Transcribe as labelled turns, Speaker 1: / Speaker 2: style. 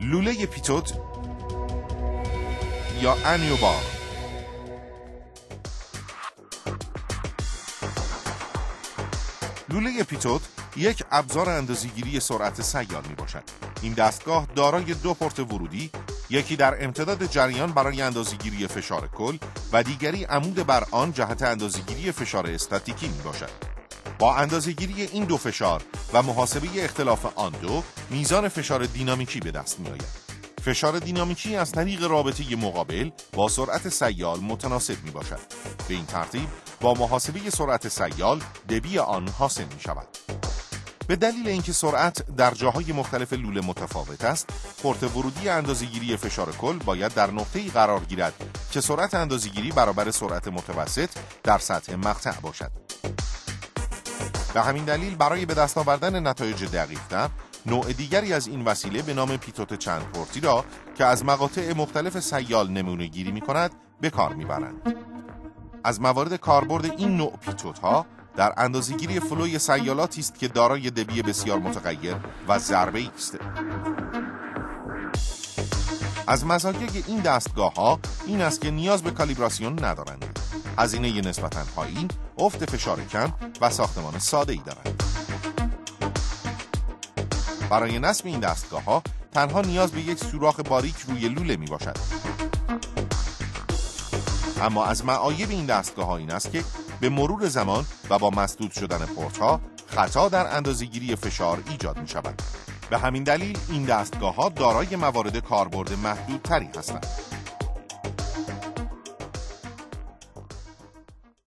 Speaker 1: لوله پیتوت یا انیوبار. لوله پیتوت یک ابزار اندازه‌گیری سرعت سیال می باشد. این دستگاه دارای دو پورت ورودی، یکی در امتداد جریان برای اندازه‌گیری فشار کل و دیگری عمود بر آن جهت اندازه‌گیری فشار استاتیکی می باشد. با اندازه‌گیری این دو فشار و محاسبه اختلاف آن دو، میزان فشار دینامیکی به دست می آید. فشار دینامیکی از طریق رابطه مقابل با سرعت سیال متناسب می باشد. به این ترتیب با محاسبه سرعت سیال دبی آن حاصل می شود. به دلیل اینکه سرعت در جاهای مختلف لوله متفاوت است، پورت ورودی اندازه‌گیری فشار کل باید در نقطه‌ای قرار گیرد که سرعت اندازه‌گیری برابر سرعت متوسط در سطح مقطع باشد. به همین دلیل برای به دست آوردن نتایج دقیق‌تر، نوع دیگری از این وسیله به نام پیتوت چند پورتی را که از مقاطع مختلف سیال نمونه گیری می کند به کار می برند. از موارد کاربرد این نوع پیتوت ها در اندازه‌گیری فلوی سیالاتی است که دارای دبی بسیار متغیر و ضربه‌ای است. از مزایای این دستگاه ها این است که نیاز به کالیبراسیون ندارند. هزینه نسبتاً پایین، افت فشار کم و ساختمان ساده‌ای دارند. برای نصب این دستگاه ها تنها نیاز به یک سوراخ باریک روی لوله می باشد. اما از معایب این دستگاه ها این است که به مرور زمان و با مسدود شدن پورت ها خطا در اندازه‌گیری فشار ایجاد می شود. به همین دلیل این دستگاه ها دارای موارد کاربرد محدودتری هستند.